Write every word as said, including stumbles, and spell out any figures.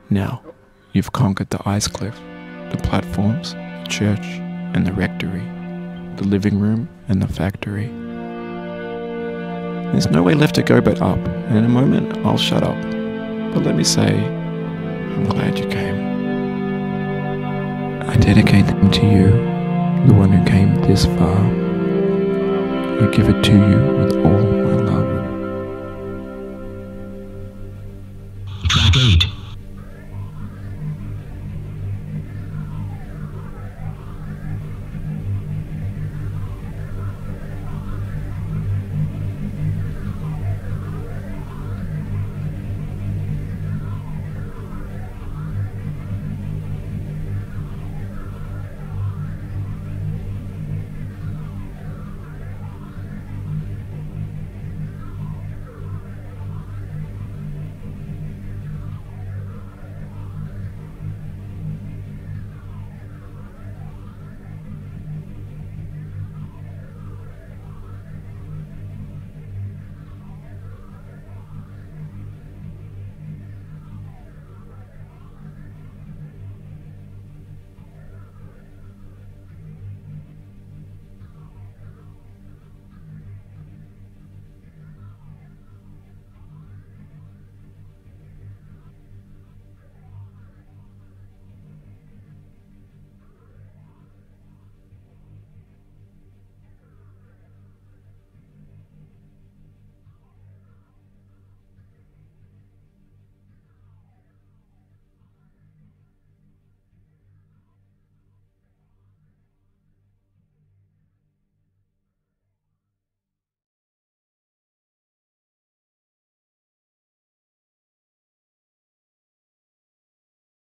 Now, you've conquered the ice cliff, the platforms, the church and the rectory, the living room and the factory. There's no way left to go but up, and in a moment I'll shut up. But let me say, I'm glad you came. I dedicate them to you, the one who came this far. I give it to you with all my